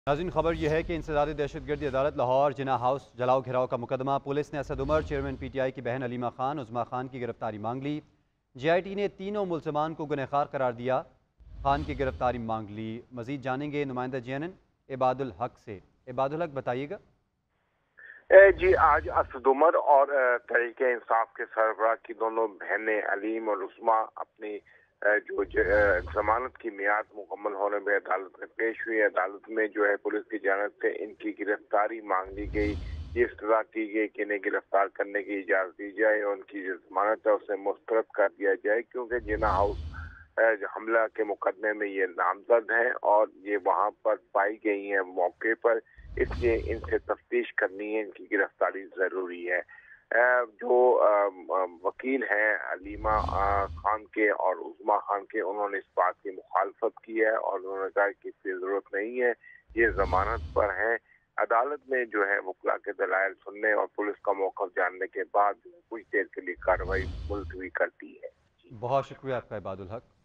ناظرین، خبر یہ ہے کہ انسداد دہشت گردی عدالت لاہور جناح ہاؤس جلاؤ گھراؤ کا مقدمہ پولیس نے Asad Umar chairman P T I کی بہن علیمہ خان عظمیٰ خان کی گرفتاری مانگ لی۔ جے آئی ٹی نے تینوں ملزمان کو گنہگار قرار دیا، خان کی گرفتاری مانگ لی۔ مزید جانیں گے نمائندہ جے این این عباد الحق سے۔ عباد الحق بتائیے گا۔ جی، آج اسد عمر اور تحریک انصاف کے سربراہ کی دونوں بہنیں علیم اور عظمیٰ اپنی جو ضمانت کی میعاد مکمل ہونے میں عدالت میں پیش ہوئی۔ عدالت میں جو ہے پولیس کی جانب سے ان کی گرفتاری مانگ لی گئی۔ یہ استدعا کی گئی کہ انہیں گرفتار کرنے کی اجازت دی جائے اور ان کی جو ضمانت ہے اسے مسترد کر دیا جائے، کیونکہ جناح ہاؤس حملہ کے مقدمے میں یہ نامزد ہیں اور یہ وہاں پر پائی گئی ہیں موقع پر، اس لیے ان سے تفتیش کرنی ہے، ان کی گرفتاری ضروری ہے۔ جو وکیل ہیں علیمہ خان کے اور عظمیٰ خان کے، انہوں نے اس بات کی مخالفت کی ہے اور انہوں نے کہا کہ اس کی ضرورت نہیں ہے، یہ ضمانت پر ہیں۔ عدالت میں جو ہے وکلاء کے دلائل سننے اور پولیس کا موقف جاننے کے بعد کچھ دیر کے لیے کارروائی ملتوی کر دی ہے۔ بہت شکریہ آپ کا عباد الحق۔